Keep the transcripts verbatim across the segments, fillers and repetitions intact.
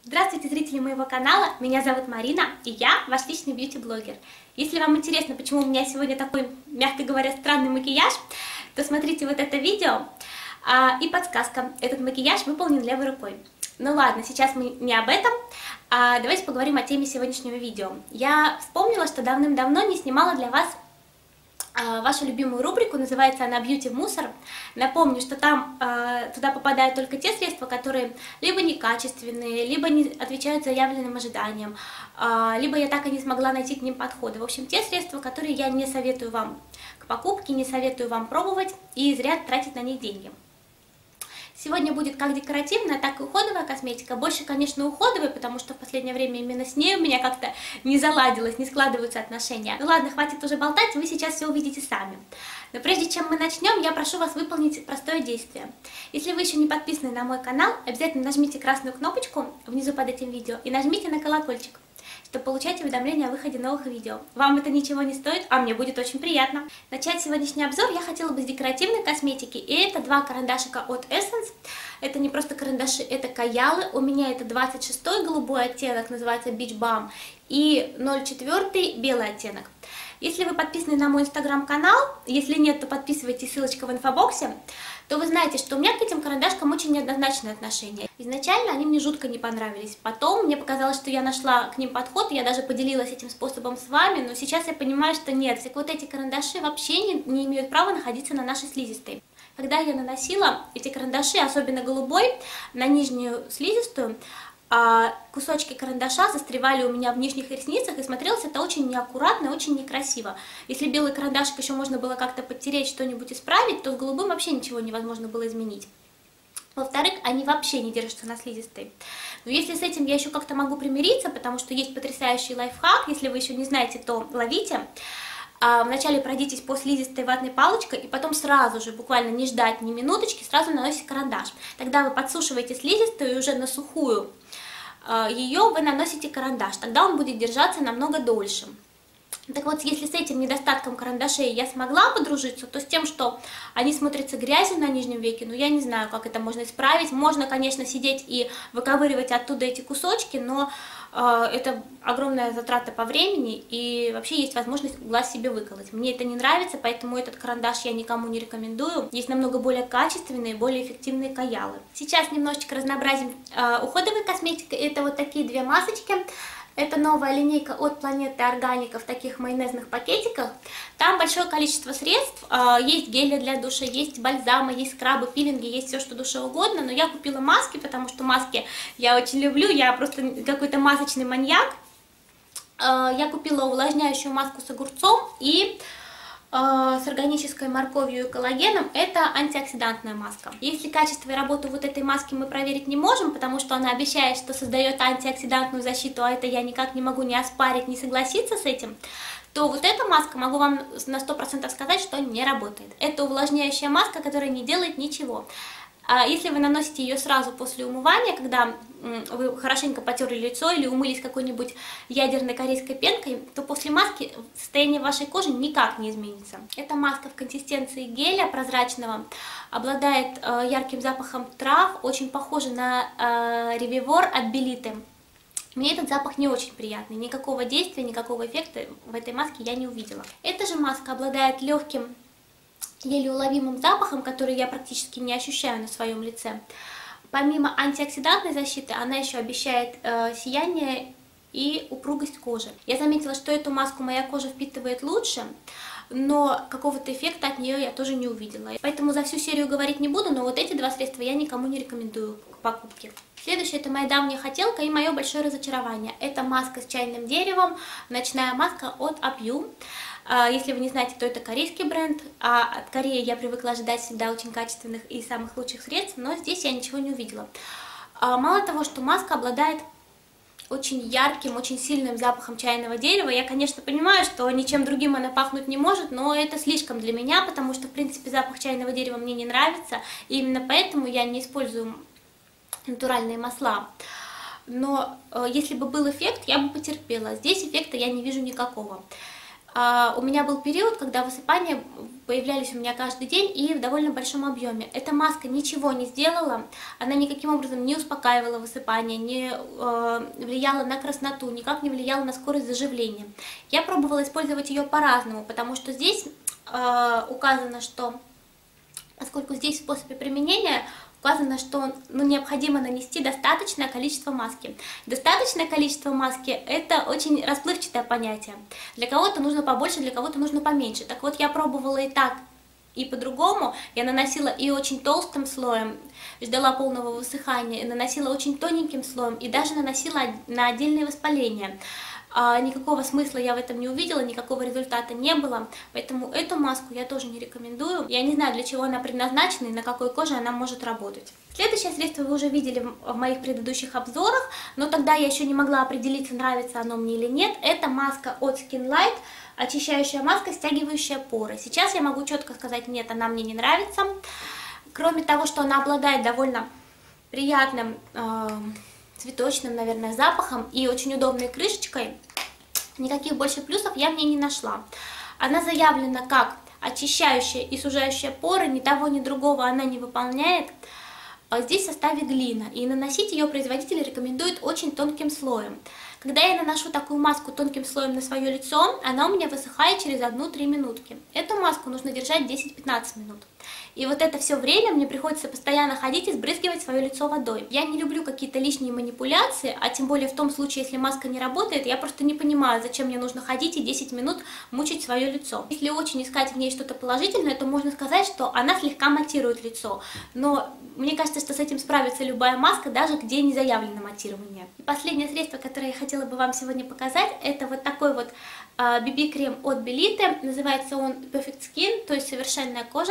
Здравствуйте, зрители моего канала, меня зовут Марина, и я ваш личный бьюти-блогер. Если вам интересно, почему у меня сегодня такой, мягко говоря, странный макияж, то смотрите вот это видео. А, и подсказка, этот макияж выполнен левой рукой. Ну ладно, сейчас мы не об этом, а давайте поговорим о теме сегодняшнего видео. Я вспомнила, что давным-давно не снимала для вас вашу любимую рубрику, называется она «Бьюти мусор». Напомню, что там э, туда попадают только те средства, которые либо некачественные, либо не отвечают заявленным ожиданиям, э, либо я так и не смогла найти к ним подходы. В общем, те средства, которые я не советую вам к покупке, не советую вам пробовать и зря тратить на них деньги. Сегодня будет как декоративная, так и уходовая косметика. Больше, конечно, уходовой, потому что в последнее время именно с ней у меня как-то не заладилось, не складываются отношения. Ну ладно, хватит уже болтать, вы сейчас все увидите сами. Но прежде чем мы начнем, я прошу вас выполнить простое действие. Если вы еще не подписаны на мой канал, обязательно нажмите красную кнопочку внизу под этим видео и нажмите на колокольчик, чтобы получать уведомления о выходе новых видео. Вам это ничего не стоит, а мне будет очень приятно. Начать сегодняшний обзор я хотела бы с декоративной косметики, и это два карандашика от Essence. Это не просто карандаши, это каялы. У меня это двадцать шестой голубой оттенок, называется Beach Balm, и ноль четыре белый оттенок. Если вы подписаны на мой инстаграм-канал, если нет, то подписывайтесь, ссылочка в инфобоксе, то вы знаете, что у меня к этим карандашкам очень неоднозначное отношение. Изначально они мне жутко не понравились, потом мне показалось, что я нашла к ним подход, я даже поделилась этим способом с вами, но сейчас я понимаю, что нет, вот эти карандаши вообще не, не имеют права находиться на нашей слизистой. Когда я наносила эти карандаши, особенно голубой, на нижнюю слизистую, а кусочки карандаша застревали у меня в нижних ресницах, и смотрелось это очень неаккуратно и очень некрасиво. Если белый карандашик еще можно было как-то подтереть, что-нибудь исправить, то с голубым вообще ничего невозможно было изменить. Во-вторых, они вообще не держатся на слизистой. Но если с этим я еще как-то могу примириться, потому что есть потрясающий лайфхак, если вы еще не знаете, то ловите. Вначале пройдитесь по слизистой ватной палочкой, и потом сразу же, буквально не ждать ни минуточки, сразу наносите карандаш. Тогда вы подсушиваете слизистую, и уже на сухую ее вы наносите карандаш, тогда он будет держаться намного дольше. Так вот, если с этим недостатком карандашей я смогла подружиться, то с тем, что они смотрятся грязью на нижнем веке, ну я не знаю, как это можно исправить. Можно, конечно, сидеть и выковыривать оттуда эти кусочки, но э, это огромная затрата по времени, и вообще есть возможность глаз себе выколоть. Мне это не нравится, поэтому этот карандаш я никому не рекомендую. Есть намного более качественные, более эффективные каялы. Сейчас немножечко разнообразим э, уходовой косметикой. Это вот такие две масочки. Это новая линейка от Планеты Органика в таких майонезных пакетиках. Там большое количество средств. Есть гели для душа, есть бальзамы, есть скрабы, пилинги, есть все, что душе угодно. Но я купила маски, потому что маски я очень люблю. Я просто какой-то масочный маньяк. Я купила увлажняющую маску с огурцом и с органической морковью и коллагеном. Это антиоксидантная маска. Если качество и работу вот этой маски мы проверить не можем, потому что она обещает, что создает антиоксидантную защиту, а это я никак не могу ни оспарить, ни согласиться с этим, то вот эта маска, могу вам на сто процентов сказать, что не работает. Это увлажняющая маска, которая не делает ничего. Если вы наносите ее сразу после умывания, когда вы хорошенько потерли лицо или умылись какой-нибудь ядерной корейской пенкой, то после маски состояние вашей кожи никак не изменится. Эта маска в консистенции геля прозрачного, обладает ярким запахом трав, очень похожа на ревивор от Белиты. Мне этот запах не очень приятный, никакого действия, никакого эффекта в этой маске я не увидела. Эта же маска обладает легким, еле уловимым запахом, который я практически не ощущаю на своем лице. Помимо антиоксидантной защиты, она еще обещает э, сияние и упругость кожи. Я заметила, что эту маску моя кожа впитывает лучше, но какого-то эффекта от нее я тоже не увидела. Поэтому за всю серию говорить не буду, но вот эти два средства я никому не рекомендую к покупке. Следующее — это моя давняя хотелка и мое большое разочарование. Это маска с чайным деревом, ночная маска от Апью. Если вы не знаете, то это корейский бренд, а от Кореи я привыкла ожидать всегда очень качественных и самых лучших средств, но здесь я ничего не увидела. Мало того, что маска обладает очень ярким, очень сильным запахом чайного дерева, я, конечно, понимаю, что ничем другим она пахнуть не может, но это слишком для меня, потому что, в принципе, запах чайного дерева мне не нравится, и именно поэтому я не использую натуральные масла. Но если бы был эффект, я бы потерпела. Здесь эффекта я не вижу никакого. У меня был период, когда высыпания появлялись у меня каждый день и в довольно большом объеме. Эта маска ничего не сделала, она никаким образом не успокаивала высыпание, не э, влияла на красноту, никак не влияла на скорость заживления. Я пробовала использовать ее по-разному, потому что здесь э, указано, что, поскольку здесь в способе применения указано, что ну, необходимо нанести достаточное количество маски. Достаточное количество маски – это очень расплывчатое понятие. Для кого-то нужно побольше, для кого-то нужно поменьше. Так вот, я пробовала и так, и по-другому. Я наносила и очень толстым слоем, ждала полного высыхания, и наносила очень тоненьким слоем, и даже наносила на отдельные воспаления. А, никакого смысла я в этом не увидела, никакого результата не было, поэтому эту маску я тоже не рекомендую. Я не знаю, для чего она предназначена и на какой коже она может работать. Следующее средство вы уже видели в моих предыдущих обзорах, но тогда я еще не могла определиться, нравится оно мне или нет. Это маска от Skin Light, очищающая маска, стягивающая поры. Сейчас я могу четко сказать, нет, она мне не нравится. Кроме того, что она обладает довольно приятным э цветочным, наверное, запахом и очень удобной крышечкой, никаких больше плюсов я в ней не нашла. Она заявлена как очищающая и сужающая поры, ни того, ни другого она не выполняет. Здесь в составе глина, и наносить ее производитель рекомендует очень тонким слоем. Когда я наношу такую маску тонким слоем на свое лицо, она у меня высыхает через одну-три минутки. Эту маску нужно держать десять-пятнадцать минут. И вот это все время мне приходится постоянно ходить и сбрызгивать свое лицо водой. Я не люблю какие-то лишние манипуляции, а тем более в том случае, если маска не работает, я просто не понимаю, зачем мне нужно ходить и десять минут мучить свое лицо. Если очень искать в ней что-то положительное, то можно сказать, что она слегка матирует лицо. Но мне кажется, что с этим справится любая маска, даже где не заявлено матирование. И последнее средство, которое я хотела бы вам сегодня показать, это вот такой вот би би-крем от Belite. Называется он Perfect Skin, то есть совершенная кожа.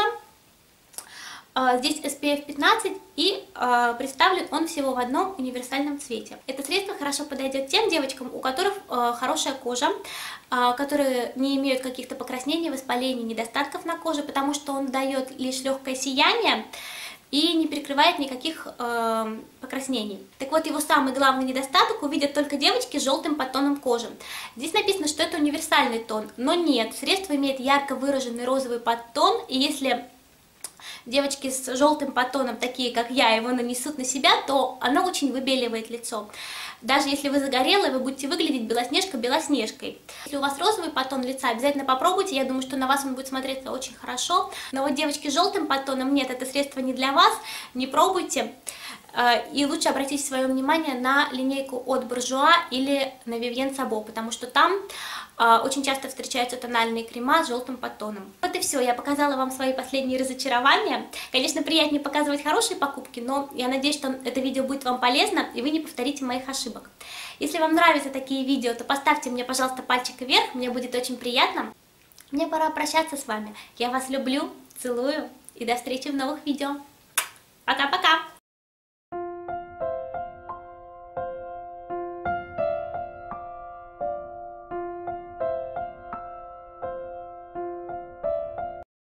Здесь эс пи эф пятнадцать, и э, представлен он всего в одном универсальном цвете. Это средство хорошо подойдет тем девочкам, у которых э, хорошая кожа, э, которые не имеют каких-то покраснений, воспалений, недостатков на коже, потому что он дает лишь легкое сияние и не перекрывает никаких э, покраснений. Так вот, его самый главный недостаток увидят только девочки с желтым подтоном кожи. Здесь написано, что это универсальный тон, но нет, средство имеет ярко выраженный розовый подтон, и если девочки с желтым подтоном, такие как я, его нанесут на себя, то оно очень выбеливает лицо. Даже если вы загорелые, вы будете выглядеть белоснежка белоснежкой. Если у вас розовый подтон лица, обязательно попробуйте, я думаю, что на вас он будет смотреться очень хорошо. Но вот девочки с желтым подтоном, нет, это средство не для вас, не пробуйте. И лучше обратите свое внимание на линейку от Bourjois или на Vivienne Sabo, потому что там очень часто встречаются тональные крема с желтым подтоном. Вот и все, я показала вам свои последние разочарования. Конечно, приятнее показывать хорошие покупки, но я надеюсь, что это видео будет вам полезно, и вы не повторите моих ошибок. Если вам нравятся такие видео, то поставьте мне, пожалуйста, пальчик вверх, мне будет очень приятно. Мне пора прощаться с вами. Я вас люблю, целую, и до встречи в новых видео. Пока-пока!